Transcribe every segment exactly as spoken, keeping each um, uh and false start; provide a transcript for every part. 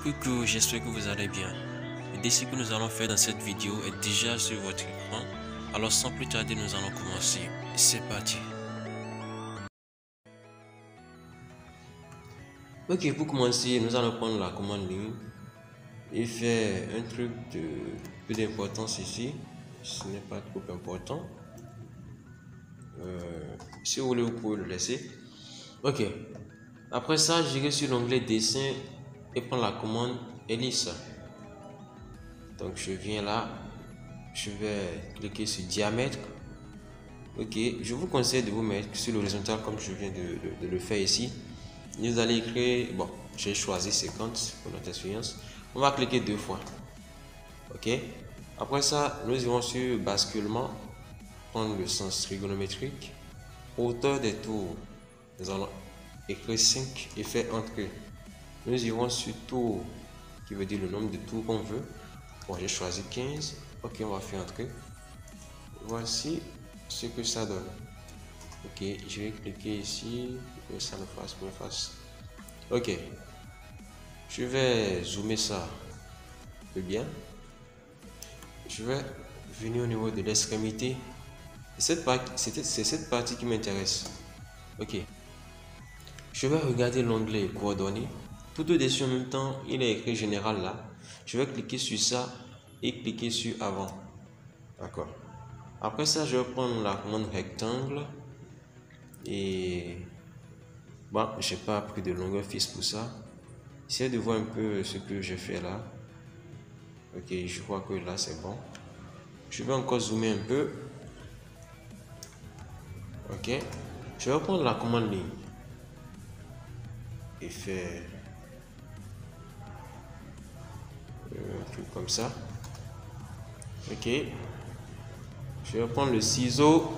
Coucou, j'espère que vous allez bien. Le dessin que nous allons faire dans cette vidéo est déjà sur votre écran. Alors sans plus tarder, nous allons commencer. C'est parti. Ok, pour commencer, nous allons prendre la commande ligne et faire un truc de peu d'importance ici. Ce n'est pas trop important. Euh, si vous voulez, vous pouvez le laisser. Ok. Après ça, j'irai sur l'onglet dessin et prendre la commande ellipse. Donc je viens là, je vais cliquer sur diamètre. Ok, je vous conseille de vous mettre sur l'horizontal comme je viens de, de, de le faire ici. Vous allez écrire, bon, j'ai choisi cinquante pour notre expérience. On va cliquer deux fois. Ok, après ça, nous irons sur basculement, prendre le sens trigonométrique, hauteur des tours. Nous allons écrire cinq et faire entrer. Nous irons sur tour, qui veut dire le nombre de tours qu'on veut. Bon, j'ai choisi quinze. Ok, on va faire entrer. Voici ce que ça donne. Ok, je vais cliquer ici pour que ça me fasse, me fasse. Ok, je vais zoomer ça un peu bien. Je vais venir au niveau de l'extrémité. C'est cette partie qui m'intéresse. Ok, je vais regarder l'onglet coordonnées. Tout au-dessus en même temps, il est écrit général là. Je vais cliquer sur ça et cliquer sur avant. D'accord. Après ça, je vais prendre la commande rectangle et bon, j'ai pas pris de longueur fixe pour ça. Essayez de voir un peu ce que je fais là. Ok, je crois que là c'est bon. Je vais encore zoomer un peu. Ok, je vais prendre la commande ligne et faire un truc comme ça. Ok, je vais prendre le ciseau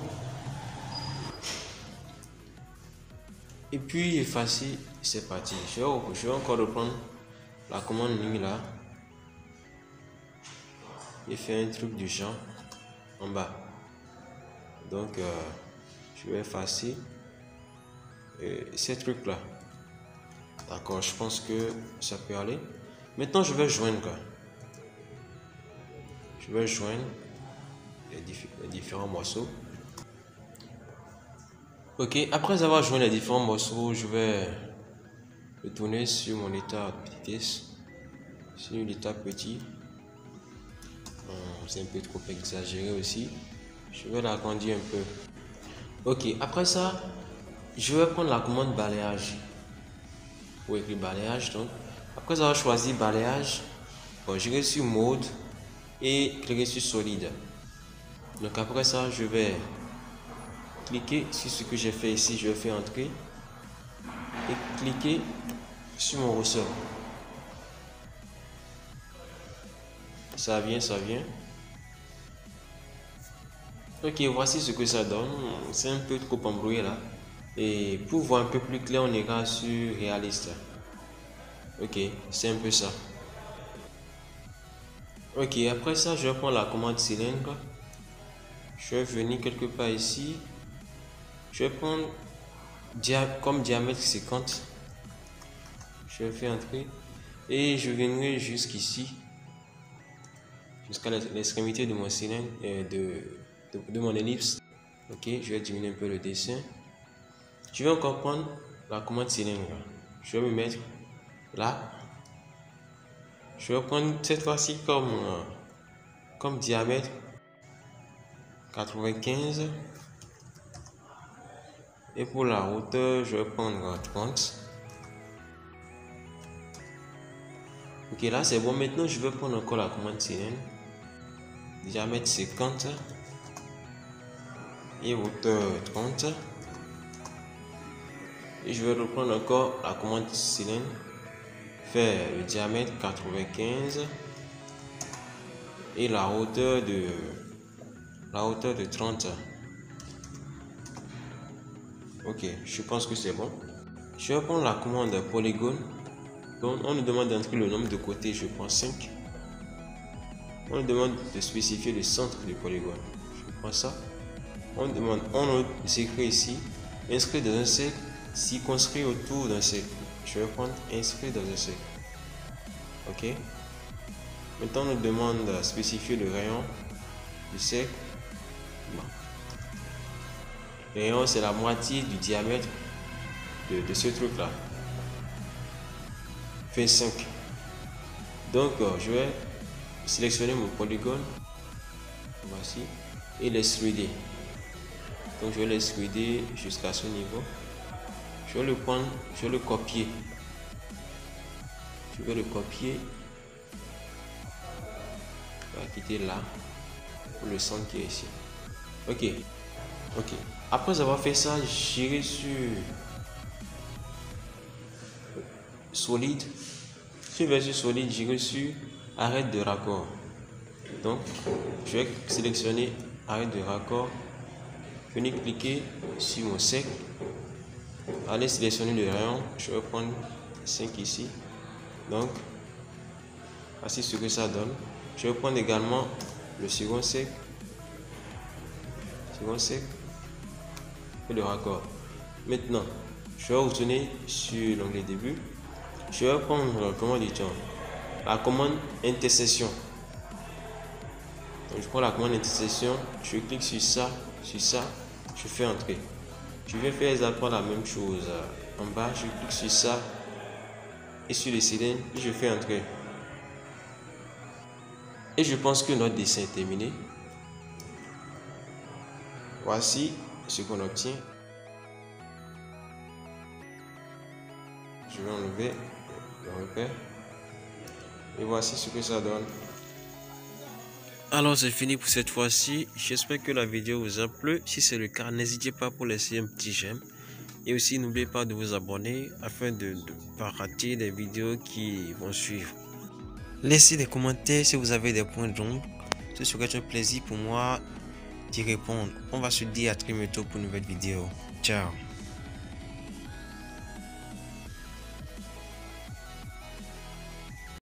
et puis effacer. C'est parti. Je vais, je vais encore reprendre la commande ligne là et faire un truc du genre en bas. Donc euh, je vais effacer euh, ces trucs là. D'accord, je pense que ça peut aller. Maintenant je vais joindre. Je vais joindre les, diff les différents morceaux. Ok, après avoir joint les différents morceaux, je vais retourner sur mon état de vitesse. Sur l'état petit. C'est un peu trop exagéré aussi. Je vais l'agrandir un peu. Ok, après ça, je vais prendre la commande balayage. Pour écrire balayage, donc. Après avoir choisi balayage, bon, je vais sur mode et cliquer sur solide. Donc après ça, je vais cliquer sur ce que j'ai fait ici. Je vais faire entrer et cliquer sur mon ressort. Ça vient, ça vient. Ok, voici ce que ça donne. C'est un peu trop embrouillé là. Et pour voir un peu plus clair, on ira sur réaliste. Ok, c'est un peu ça. Ok, après ça, je vais prendre la commande cylindre. Je vais venir quelque part ici. Je vais prendre dia comme diamètre cinquante. Je vais faire entrer. Et je viendrai jusqu'ici. Jusqu'à l'extrémité de mon cylindre, euh, de, de, de mon ellipse. Ok, je vais diminuer un peu le dessin. Je vais encore prendre la commande cylindre. Je vais me mettre là. Je vais prendre cette fois-ci comme, euh, comme diamètre quatre-vingt-quinze. Et pour la hauteur, je vais prendre trente. Ok, là c'est bon. Maintenant, je vais prendre encore la commande cylindre. Diamètre cinquante. Et hauteur trente. Et je vais reprendre encore la commande cylindre. Faire le diamètre quatre-vingt-quinze. Et la hauteur de la hauteur de trente. Ok, je pense que c'est bon. Je vais prendre la commande polygone. Donc on nous demande d'entrer le nombre de côtés, je prends cinq. On nous demande de spécifier le centre du polygone. Je prends ça. On nous demande, on nous écrit ici, inscrit dans un cercle, circonscrit autour d'un cercle. Je vais prendre inscrit dans un cercle. Ok. Maintenant, on nous demande de spécifier le rayon du cercle. Bon. Le rayon, c'est la moitié du diamètre de, de ce truc là. vingt-cinq. Donc, euh, je vais sélectionner mon polygone. Voici. Et l'extruder. Donc, je vais l'extruder jusqu'à ce niveau. Je vais le prendre, je vais le copier. Je vais le copier. Je vais quitter là. Pour le centre qui est ici. Ok. Ok. Après avoir fait ça, j'irai sur solide. Sur version solide, j'irai sur arrêt de raccord. Donc, je vais sélectionner arrêt de raccord. Venir cliquer sur mon cercle. Allez sélectionner le rayon. Je vais prendre cinq ici. Donc, voici ce que ça donne. Je vais prendre également le second cercle. Second cercle. Et le raccord. Maintenant, je vais retourner sur l'onglet début. Je vais prendre, comment dit-on, la commande intersection. Donc, je prends la commande intersection, je clique sur ça, sur ça, je fais entrer. Je vais faire exactement la même chose. En bas, je clique sur ça et sur le cylindre, je fais entrer. Et je pense que notre dessin est terminé. Voici ce qu'on obtient. Je vais enlever le repère. Et voici ce que ça donne. Alors c'est fini pour cette fois-ci. J'espère que la vidéo vous a plu. Si c'est le cas, n'hésitez pas pour laisser un petit j'aime. Et aussi n'oubliez pas de vous abonner afin de ne pas rater les vidéos qui vont suivre. Laissez des commentaires si vous avez des points d'ombre. Ce serait un plaisir pour moi d'y répondre. On va se dire à très bientôt pour une nouvelle vidéo. Ciao.